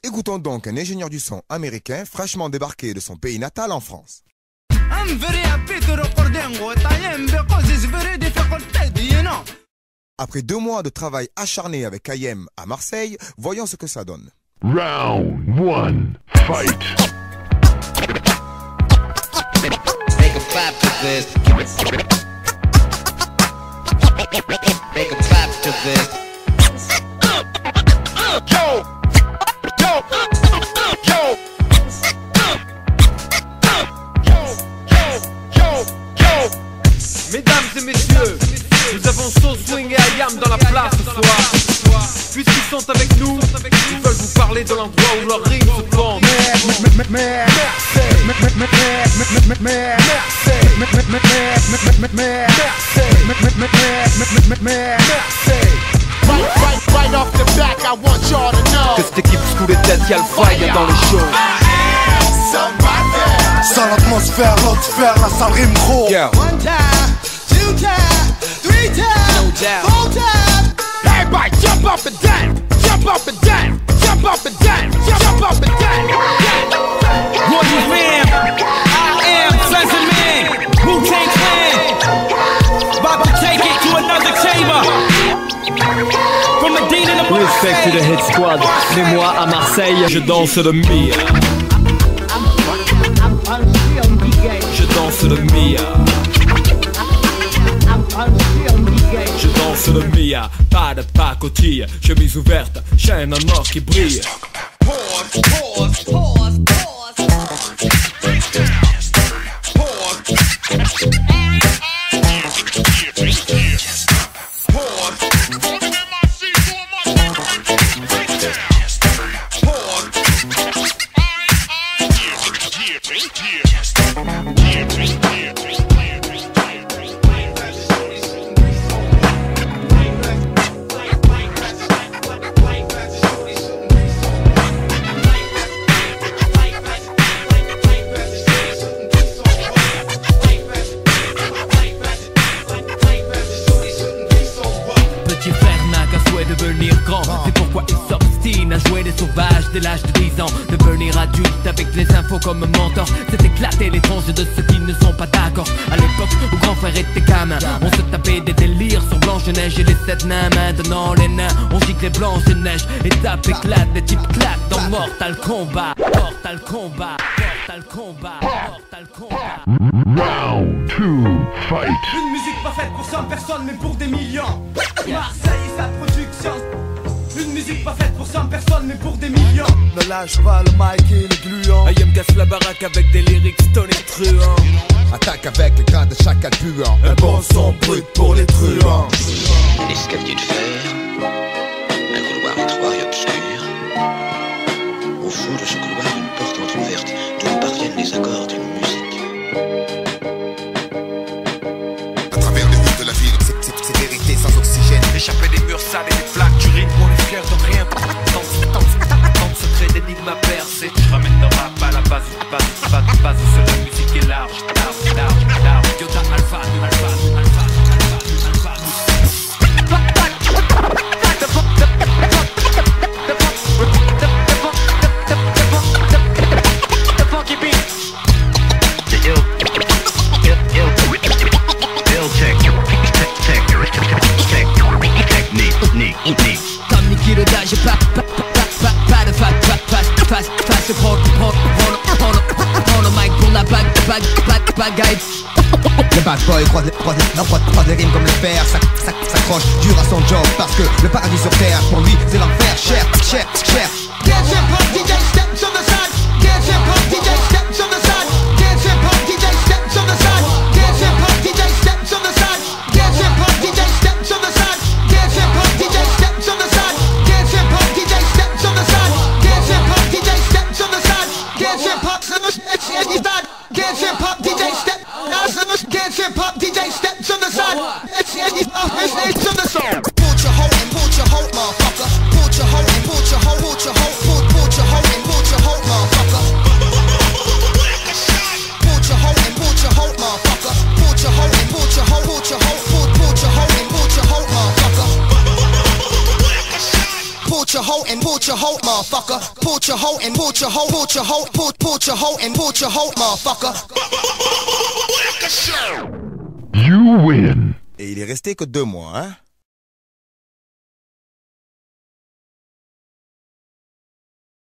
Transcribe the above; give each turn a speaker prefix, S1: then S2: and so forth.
S1: Écoutons donc un ingénieur du son américain fraîchement débarqué de son pays natal en France. Après 2 mois de travail acharné avec Ayem à Marseille, voyons ce que ça donne.
S2: Round 1, fight!
S3: Make a clap to this. Make a clap to this.
S2: Yo! Yo! Yo!
S4: Mesdames et messieurs, nous avons So Swing et Ayam dans la place ce soir. Puisqu'ils sont avec nous, ils veulent vous parler de l'endroit où leur rime se forme.
S5: Right off the back, I want y'all to know
S4: Que cette équipe sous les têtes, y'a le fire dans les shows.
S5: Sans l'atmosphère, l'atmosphère, la salle rime gros.
S4: Yeah.
S5: 1 time, 2 time, 3 time,
S4: No doubt.
S5: 4 time. Everybody jump up and down, jump up and down, jump up and down, jump up and down.
S6: Royal fam, I am Pleasant Man, Wu-Tang Clan. About to take it to another chamber. From Medina to
S7: Respect to the hit squad. Mais moi à Marseille, je danse le Mia. Je danse le Mia. Je danse le Mia. Pas de pacotille, chemise ouverte, chaîne en or qui brille. C'est pourquoi il s'obstine à jouer les sauvages dès l'âge de 10 ans. Devenir adulte avec les infos comme mentor, c'est éclater les tranches de ceux qui ne sont pas d'accord. À l'époque où grand frère était gamin, on se tapait des délires sur Blanche-Neige et les 7 nains. Maintenant les nains, on gicle les Blanche-Neige. Étape éclate, les types claquent dans Mortal Kombat. Mortal Kombat, Mortal Kombat, Mortal Kombat.
S2: Round 2, fight!
S6: Une musique pas faite pour 100 personnes mais pour des millions. Marseille et sa production. Une musique pas faite pour 100 personnes mais pour des millions.
S5: Ne lâche pas le mic et le gluant.
S7: Ayem casse la baraque avec des lyrics stone et truands.
S1: Attaque avec les gars de chaque puant.
S5: Un bon son brut pour les truands.
S8: Un escalier de fer, un couloir étroit et obscur. Au fond de ce couloir, une porte entrouverte d'où parviennent les accords d'une musique.
S1: À travers les rues de la ville, c'est vérité sans oxygène.
S4: Échapper des murs sales et des plaques d'urine. On est fiers de rien. Tant de secrets d'énigmes à percer. Je ramène le rap à la base seule la musique est large. Yota Alpha,
S6: Comme Niki le Dage, pas de face. Je prends le mic pour la bagaille.
S9: Le bad boy croise les rimes comme le fer, s'accroche dur à son job parce que le paradis sur terre pour lui c'est l'enfer, cher. Dance hip hop DJ steps on the side. Dance hip hop DJ steps on the side. Dance hip hop DJ steps on the side. Dance hip hop DJ steps on the side. Dance hip hop DJ steps on the side. Dance hip hop DJ steps on the side. Dance hip hop DJ steps on the side. Dance hip hop DJ steps on the side. Dance hip hop Dance hip hop DJ steps. Dance hip hop DJ steps on the side. It's on the side. Put your hoe, motherfucker. Put your hoe, put your hoe, motherfucker. Put your hoe and put your hoe, put your hoe, put your hoe and put your hoe, motherfucker.
S2: You win.
S1: Et il est resté que 2 mois, hein.